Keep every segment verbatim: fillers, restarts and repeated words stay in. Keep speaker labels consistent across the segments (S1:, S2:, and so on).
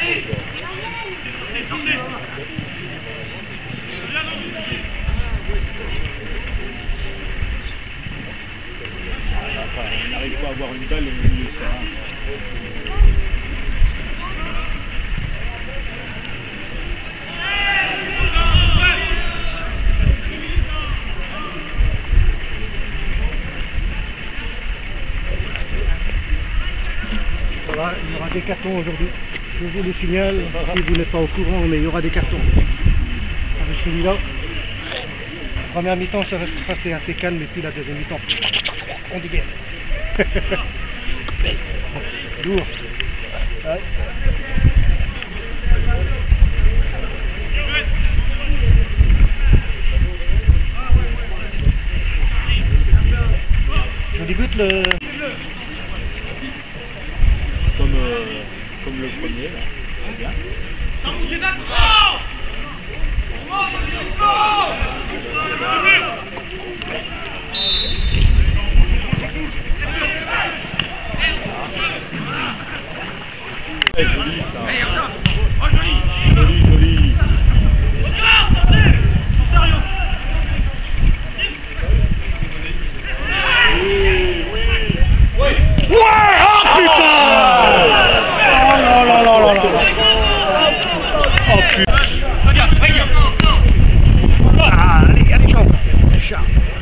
S1: On n'arrive pas à avoir une balle au milieu de terrain.
S2: Voilà, il y aura des cartons aujourd'hui. Je vous le signale, si vous n'êtes pas au courant, mais il y aura des cartons. Avec celui-là, la première mi-temps, ça va se passer assez calme, et puis la deuxième mi-temps, on dégaine. Lourd. Ouais. Je débute le...
S1: Comme, euh, comme le premier, là. C'est bien. Ouais, joli ça. Joli, joli. Oui, oui.
S2: Ouais! Oh putain! Oh là là là là là! Oh putain! Ah, allez, allez, go! Chat!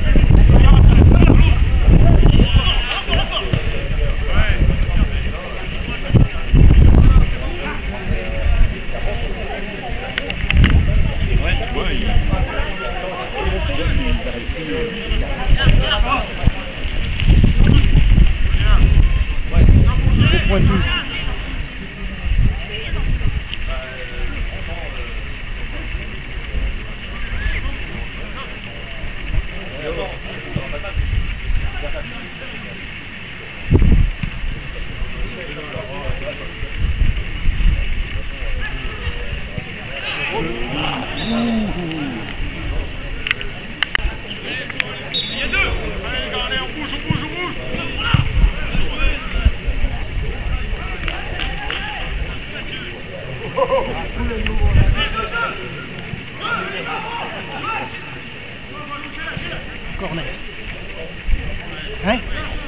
S2: Corner. Hein?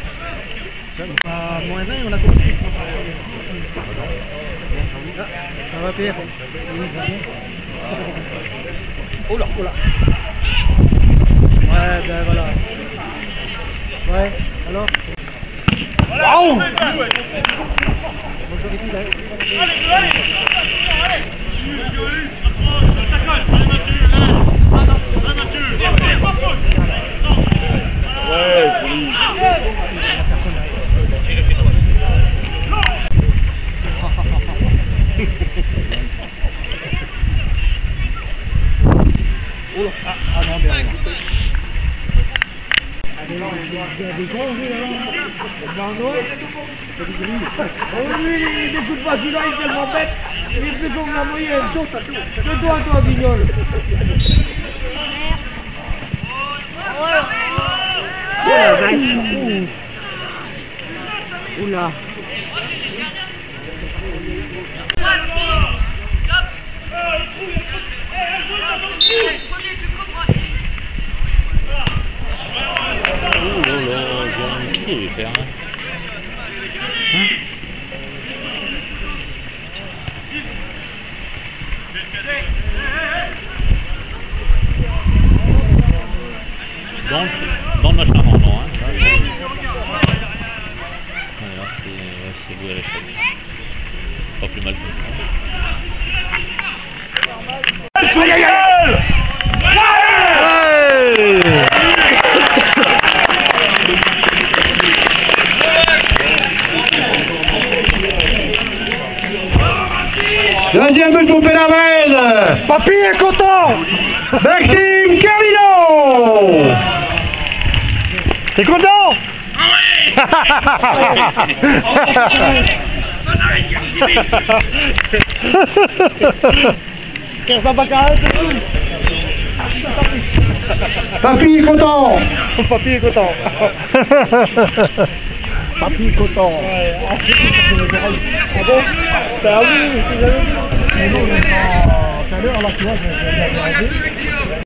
S2: À moins vingt, on a compris. Ah, ça va, Pierre? Oui, ça va bien. Oh là, oh là. Ouais, ben voilà. Ouais, alors? Waouh! Moi j'aurais dit là. Allez, allez! Allez!
S1: Ouais, joli.
S2: Oh, ah, ah non, bien. Il y a des gros, oui, alors. Oh oui, il n'écoute pas celui-là, il est tellement bête. Il est plus comme la moyenne. C'est toi, toi, Vignol. Oh la vache. Oula.
S1: Oh là là, j'ai un faire. Hein? Dans le, dans le match avant, non, hein? Alors, c'est voué à l'échec. Pas plus mal que ça. Aïe aïe aïe!
S2: Deuxième but pour Pénavelle. Papy est content. Maxime Carlino. T'es content? Papy est content. Papy est content.
S3: Papy coton.
S2: Ouais, ah, c'est tout, ça fait les oreilles. Ah bon? C'est à vous, c'est jamais vu. Mais non, mais quand tout à l'heure, là, tu vois, j'ai j'ai regardé.